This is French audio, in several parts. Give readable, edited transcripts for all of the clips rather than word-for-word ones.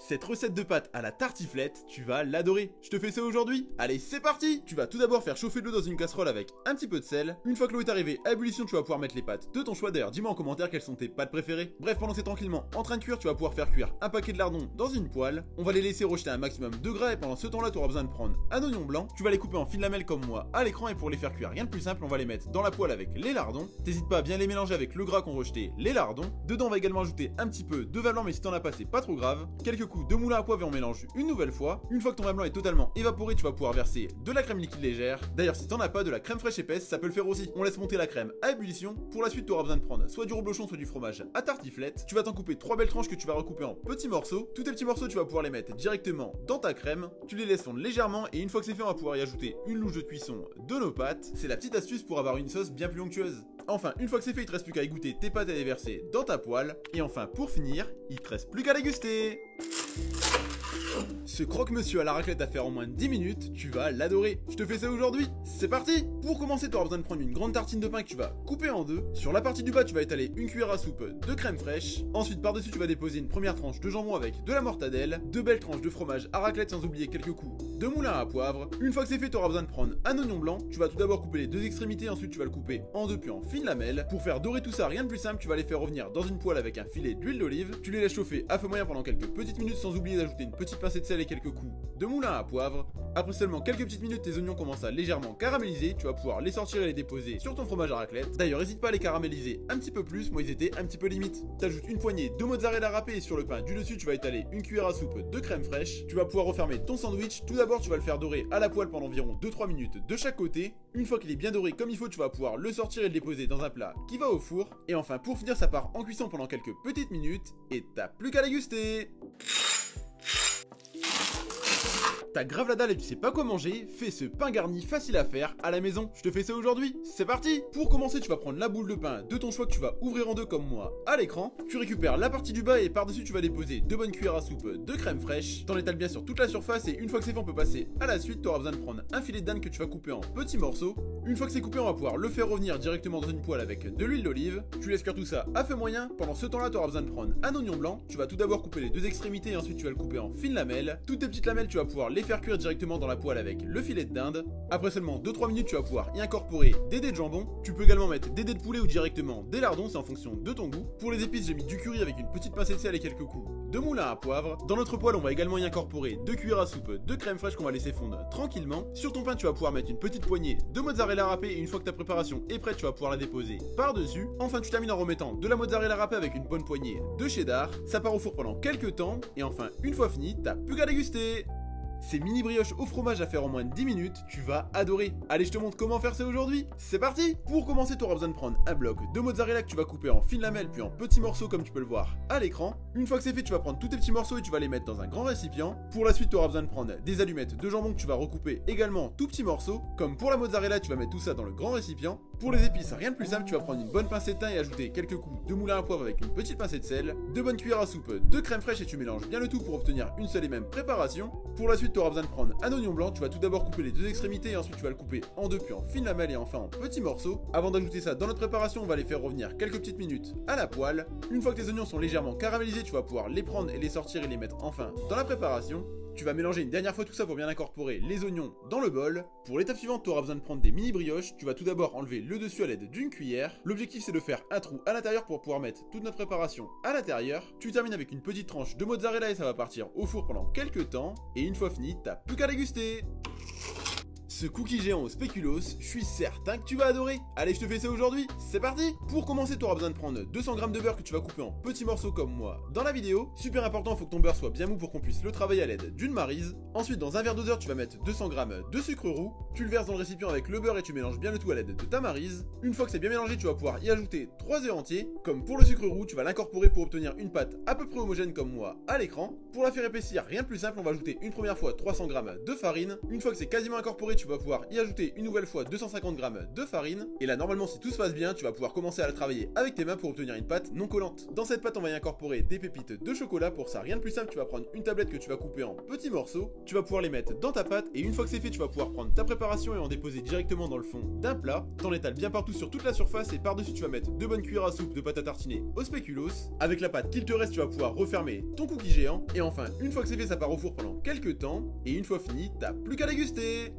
Cette recette de pâtes à la tartiflette, tu vas l'adorer. Je te fais ça aujourd'hui. Allez, c'est parti. Tu vas tout d'abord faire chauffer de l'eau dans une casserole avec un petit peu de sel. Une fois que l'eau est arrivée à ébullition, tu vas pouvoir mettre les pâtes de ton choix. D'ailleurs, dis-moi en commentaire quelles sont tes pâtes préférées. Bref, pendant que c'est tranquillement en train de cuire, tu vas pouvoir faire cuire un paquet de lardons dans une poêle. On va les laisser rejeter un maximum de gras et pendant ce temps-là, tu auras besoin de prendre un oignon blanc. Tu vas les couper en fines lamelles comme moi à l'écran et pour les faire cuire, rien de plus simple, on va les mettre dans la poêle avec les lardons. T'hésites pas à bien les mélanger avec le gras qu'ont rejeté les lardons. Dedans, on va également ajouter un petit peu de vin blanc, mais si t'en as pas, c'est pas trop grave. Quelques coups de moulin à poivre et on mélange une nouvelle fois. Une fois que ton vin blanc est totalement évaporé, tu vas pouvoir verser de la crème liquide légère. D'ailleurs, si t'en as pas, de la crème fraîche épaisse, ça peut le faire aussi. On laisse monter la crème à ébullition. Pour la suite, tu auras besoin de prendre soit du reblochon, soit du fromage à tartiflette. Tu vas t'en couper 3 belles tranches que tu vas recouper en petits morceaux. Tous tes petits morceaux, tu vas pouvoir les mettre directement dans ta crème. Tu les laisses fondre légèrement et une fois que c'est fait, on va pouvoir y ajouter une louche de cuisson de nos pâtes. C'est la petite astuce pour avoir une sauce bien plus onctueuse. Enfin, une fois que c'est fait, il te reste plus qu'à égoutter tes pâtes et les verser dans ta poêle. Et enfin, pour finir, il te reste plus qu'à déguster. Ce croque-monsieur à la raclette à faire en moins de 10 minutes, tu vas l'adorer. Je te fais ça aujourd'hui, c'est parti. Pour commencer, tu auras besoin de prendre une grande tartine de pain que tu vas couper en deux. Sur la partie du bas, tu vas étaler une cuillère à soupe de crème fraîche. Ensuite, par-dessus, tu vas déposer une première tranche de jambon avec de la mortadelle, 2 belles tranches de fromage à raclette sans oublier quelques coups de moulin à poivre. Une fois que c'est fait, tu auras besoin de prendre un oignon blanc. Tu vas tout d'abord couper les deux extrémités, ensuite tu vas le couper en deux puis en fines lamelles. Pour faire dorer tout ça, rien de plus simple, tu vas les faire revenir dans une poêle avec un filet d'huile d'olive. Tu les laisses chauffer à feu moyen pendant quelques petites minutes sans oublier d'ajouter une petite pincée de sel et quelques coups de moulin à poivre. Après seulement quelques petites minutes, tes oignons commencent à légèrement caraméliser. Tu vas pouvoir les sortir et les déposer sur ton fromage à raclette. D'ailleurs, n'hésite pas à les caraméliser un petit peu plus, moi ils étaient un petit peu limite. T'ajoutes une poignée de mozzarella râpée et sur le pain du dessus, tu vas étaler une cuillère à soupe de crème fraîche. Tu vas pouvoir refermer ton sandwich. Tout d'abord, tu vas le faire dorer à la poêle pendant environ 2-3 minutes de chaque côté. Une fois qu'il est bien doré comme il faut, tu vas pouvoir le sortir et le déposer dans un plat qui va au four. Et enfin, pour finir, ça part en cuisson pendant quelques petites minutes et t'as plus qu'à déguster. T'as grave la dalle et tu sais pas quoi manger, fais ce pain garni facile à faire à la maison. Je te fais ça aujourd'hui, c'est parti. Pour commencer, tu vas prendre la boule de pain de ton choix que tu vas ouvrir en deux comme moi à l'écran. Tu récupères la partie du bas et par-dessus tu vas déposer 2 bonnes cuillères à soupe de crème fraîche. T'en étales bien sur toute la surface et une fois que c'est fait, on peut passer à la suite. Tu auras besoin de prendre un filet d'âne que tu vas couper en petits morceaux. Une fois que c'est coupé, on va pouvoir le faire revenir directement dans une poêle avec de l'huile d'olive. Tu laisses cuire tout ça à feu moyen. Pendant ce temps-là, tu auras besoin de prendre un oignon blanc. Tu vas tout d'abord couper les deux extrémités et ensuite tu vas le couper en fines lamelles. Toutes tes petites lamelles, tu vas pouvoir les faire cuire directement dans la poêle avec le filet de dinde. Après seulement 2-3 minutes, tu vas pouvoir y incorporer des dés de jambon. Tu peux également mettre des dés de poulet ou directement des lardons, c'est en fonction de ton goût. Pour les épices, j'ai mis du curry avec une petite pincée de sel et quelques coups de moulin à poivre. Dans notre poêle, on va également y incorporer 2 cuillères à soupe de crème fraîche qu'on va laisser fondre tranquillement. Sur ton pain, tu vas pouvoir mettre une petite poignée de mozzarella râpée et une fois que ta préparation est prête, tu vas pouvoir la déposer par-dessus. Enfin, tu termines en remettant de la mozzarella râpée avec une bonne poignée de cheddar. Ça part au four pendant quelques temps et enfin, une fois fini, t'as plus qu'à déguster. Ces mini brioches au fromage à faire en moins de 10 minutes, tu vas adorer. Allez, je te montre comment faire ça aujourd'hui. C'est parti. Pour commencer, tu auras besoin de prendre un bloc de mozzarella que tu vas couper en fines lamelles puis en petits morceaux comme tu peux le voir à l'écran. Une fois que c'est fait, tu vas prendre tous tes petits morceaux et tu vas les mettre dans un grand récipient. Pour la suite, tu auras besoin de prendre des allumettes de jambon que tu vas recouper également tout petits morceaux. Comme pour la mozzarella, tu vas mettre tout ça dans le grand récipient. Pour les épices, rien de plus simple, tu vas prendre une bonne pincée de thym et ajouter quelques coups de moulin à poivre avec une petite pincée de sel, 2 bonnes cuillères à soupe de crème fraîche et tu mélanges bien le tout pour obtenir une seule et même préparation. Pour la suite, tu auras besoin de prendre un oignon blanc, tu vas tout d'abord couper les deux extrémités et ensuite tu vas le couper en deux puis en fines lamelles et enfin en petits morceaux. Avant d'ajouter ça dans notre préparation, on va les faire revenir quelques petites minutes à la poêle. Une fois que tes oignons sont légèrement caramélisés, tu vas pouvoir les prendre et les sortir et les mettre enfin dans la préparation. Tu vas mélanger une dernière fois tout ça pour bien incorporer les oignons dans le bol. Pour l'étape suivante, tu auras besoin de prendre des mini brioches. Tu vas tout d'abord enlever le dessus à l'aide d'une cuillère. L'objectif c'est de faire un trou à l'intérieur pour pouvoir mettre toute notre préparation à l'intérieur. Tu termines avec une petite tranche de mozzarella et ça va partir au four pendant quelques temps. Et une fois fini, t'as plus qu'à déguster. Ce cookie géant au spéculoos, je suis certain que tu vas adorer. Allez, je te fais ça aujourd'hui, c'est parti. Pour commencer, tu auras besoin de prendre 200 g de beurre que tu vas couper en petits morceaux comme moi dans la vidéo. Super important, il faut que ton beurre soit bien mou pour qu'on puisse le travailler à l'aide d'une maryse. Ensuite, dans un verre doseur, tu vas mettre 200 g de sucre roux. Tu le verses dans le récipient avec le beurre et tu mélanges bien le tout à l'aide de ta maryse. Une fois que c'est bien mélangé, tu vas pouvoir y ajouter 3 œufs entiers. Comme pour le sucre roux, tu vas l'incorporer pour obtenir une pâte à peu près homogène comme moi à l'écran. Pour la faire épaissir, rien de plus simple, on va ajouter une première fois 300 g de farine. Une fois que c'est quasiment incorporé, tu vas vas pouvoir y ajouter une nouvelle fois 250 g de farine. Et là, normalement, si tout se passe bien, tu vas pouvoir commencer à la travailler avec tes mains pour obtenir une pâte non collante. Dans cette pâte, on va y incorporer des pépites de chocolat. Pour ça, rien de plus simple, tu vas prendre une tablette que tu vas couper en petits morceaux. Tu vas pouvoir les mettre dans ta pâte et une fois que c'est fait, tu vas pouvoir prendre ta préparation et en déposer directement dans le fond d'un plat. T'en étales bien partout sur toute la surface et par-dessus, tu vas mettre 2 bonnes cuillères à soupe de pâte à tartiner au spéculoos. Avec la pâte qu'il te reste, tu vas pouvoir refermer ton cookie géant. Et enfin, une fois que c'est fait, ça part au four pendant quelques temps. Et une fois fini, t'as plus qu'à déguster.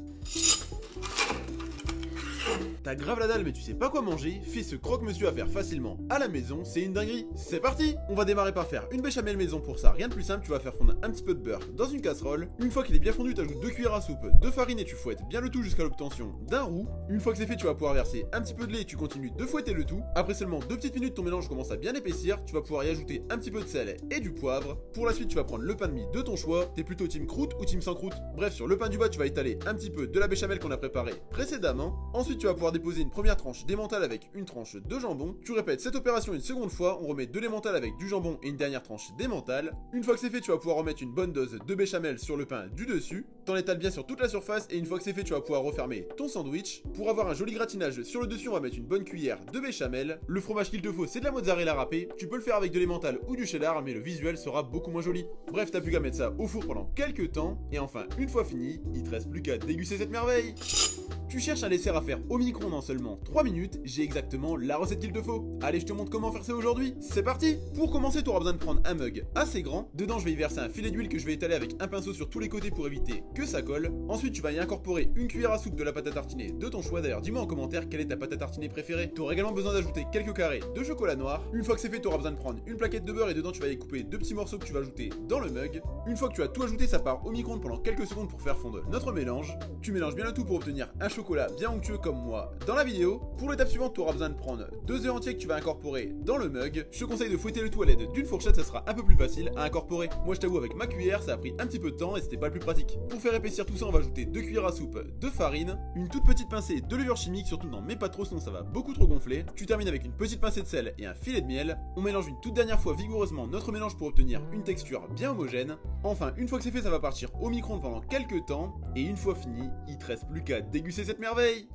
T'as grave la dalle mais tu sais pas quoi manger, fais ce croque-monsieur à faire facilement à la maison, c'est une dinguerie. C'est parti! On va démarrer par faire une béchamel maison. Pour ça, rien de plus simple, tu vas faire fondre un petit peu de beurre dans une casserole. Une fois qu'il est bien fondu, tu ajoutes 2 cuillères à soupe de farine et tu fouettes bien le tout jusqu'à l'obtention d'un roux. Une fois que c'est fait, tu vas pouvoir verser un petit peu de lait et tu continues de fouetter le tout. Après seulement 2 petites minutes, ton mélange commence à bien épaissir, tu vas pouvoir y ajouter un petit peu de sel et du poivre. Pour la suite, tu vas prendre le pain de mie de ton choix, t'es plutôt team croûte ou team sans croûte. Bref, sur le pain du bas, tu vas étaler un petit peu de la béchamel qu'on a préparée précédemment. Ensuite, tu vas pouvoir déposer une première tranche d'emmental avec une tranche de jambon. Tu répètes cette opération une seconde fois, on remet de l'emmental avec du jambon et une dernière tranche d'emmental. Une fois que c'est fait, tu vas pouvoir remettre une bonne dose de béchamel sur le pain du dessus. T'en étales bien sur toute la surface et une fois que c'est fait, tu vas pouvoir refermer ton sandwich. Pour avoir un joli gratinage sur le dessus, on va mettre une bonne cuillère de béchamel. Le fromage qu'il te faut, c'est de la mozzarella râpée. Tu peux le faire avec de l'emmental ou du cheddar, mais le visuel sera beaucoup moins joli. Bref, t'as plus qu'à mettre ça au four pendant quelques temps. Et enfin, une fois fini, il te reste plus qu'à déguster cette merveille. Tu cherches un dessert à faire au micro-ondes en seulement 3 minutes, j'ai exactement la recette qu'il te faut. Allez, je te montre comment faire ça aujourd'hui. C'est parti! Pour commencer, tu auras besoin de prendre un mug assez grand. Dedans, je vais y verser un filet d'huile que je vais étaler avec un pinceau sur tous les côtés pour éviter que ça colle. Ensuite, tu vas y incorporer une cuillère à soupe de la pâte à tartiner de ton choix. D'ailleurs, dis-moi en commentaire quelle est ta pâte à tartiner préférée. Tu auras également besoin d'ajouter quelques carrés de chocolat noir. Une fois que c'est fait, tu auras besoin de prendre une plaquette de beurre et dedans, tu vas y couper 2 petits morceaux que tu vas ajouter dans le mug. Une fois que tu as tout ajouté, ça part au micro-ondes pendant quelques secondes pour faire fondre notre mélange. Tu mélanges bien le tout pour obtenir un chocolat bien onctueux comme moi dans la vidéo. Pour l'étape suivante, tu auras besoin de prendre 2 œufs entiers que tu vas incorporer dans le mug. Je te conseille de fouetter le tout à l'aide d'une fourchette, ça sera un peu plus facile à incorporer. Moi je t'avoue, avec ma cuillère, ça a pris un petit peu de temps et c'était pas le plus pratique. Pour faire épaissir tout ça, on va ajouter 2 cuillères à soupe de farine, une toute petite pincée de levure chimique, surtout n'en mets pas trop sinon ça va beaucoup trop gonfler. Tu termines avec une petite pincée de sel et un filet de miel. On mélange une toute dernière fois vigoureusement notre mélange pour obtenir une texture bien homogène. Enfin, une fois que c'est fait, ça va partir au micro-ondes pendant quelques temps et une fois fini, il te reste plus qu'à déguster cette merveille.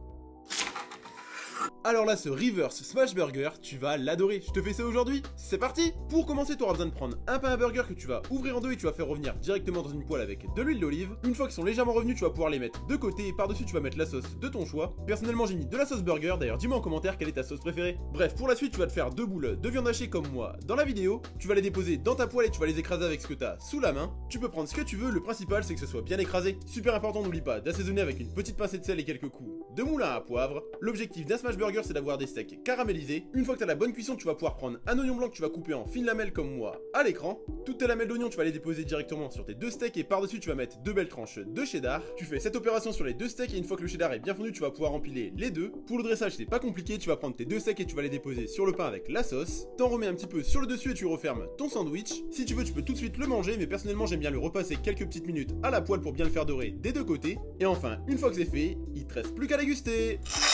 Alors là, ce Reverse Smash Burger, tu vas l'adorer. Je te fais ça aujourd'hui. C'est parti! Pour commencer, tu auras besoin de prendre un pain à burger que tu vas ouvrir en deux et tu vas faire revenir directement dans une poêle avec de l'huile d'olive. Une fois qu'ils sont légèrement revenus, tu vas pouvoir les mettre de côté et par-dessus, tu vas mettre la sauce de ton choix. Personnellement, j'ai mis de la sauce burger. D'ailleurs, dis-moi en commentaire quelle est ta sauce préférée. Bref, pour la suite, tu vas te faire 2 boules de viande hachée comme moi dans la vidéo. Tu vas les déposer dans ta poêle et tu vas les écraser avec ce que tu as sous la main. Tu peux prendre ce que tu veux, le principal c'est que ce soit bien écrasé. Super important, n'oublie pas d'assaisonner avec une petite pincée de sel et quelques coups de moulin à poivre. L'objectif d'un smash burger, c'est d'avoir des steaks caramélisés. Une fois que tu as la bonne cuisson, tu vas pouvoir prendre un oignon blanc que tu vas couper en fines lamelles comme moi à l'écran. Toutes tes lamelles d'oignon, tu vas les déposer directement sur tes 2 steaks et par-dessus, tu vas mettre 2 belles tranches de cheddar. Tu fais cette opération sur les 2 steaks et une fois que le cheddar est bien fondu, tu vas pouvoir empiler les deux. Pour le dressage, c'est pas compliqué, tu vas prendre tes 2 steaks et tu vas les déposer sur le pain avec la sauce. T'en remets un petit peu sur le dessus et tu refermes ton sandwich. Si tu veux, tu peux tout de suite le manger, mais personnellement, j'aime bien le repasser quelques petites minutes à la poêle pour bien le faire dorer des 2 côtés. Et enfin, une fois que c'est fait, il te reste plus qu'à déguster.